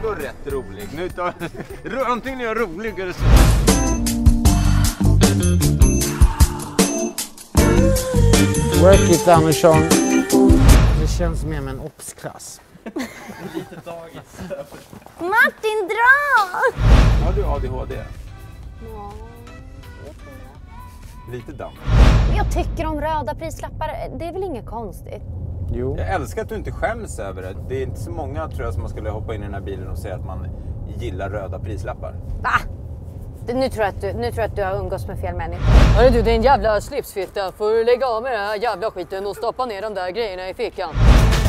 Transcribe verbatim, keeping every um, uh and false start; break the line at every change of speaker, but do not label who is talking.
vadå rätt rolig? Nu tar någonting är roligare.
Work it Andersson. Det känns mer med en obsklass.
Lite dagis.
Martin, dra!
Har du A D H D?
Ja,
Lite damm.
jag tycker om röda prislappar. Det är väl inget konstigt?
Jo.
Jag älskar att du inte skäms över det. Det är inte så många tror jag som man skulle hoppa in i den här bilen och säga att man gillar röda prislappar.
Va? Det- Nu tror jag att du, nu tror jag att du har umgås med fel människa.
Hörru du, det är en jävla slipsfitta. Får du lägga av med den här jävla skiten och stoppa ner de där grejerna i fickan.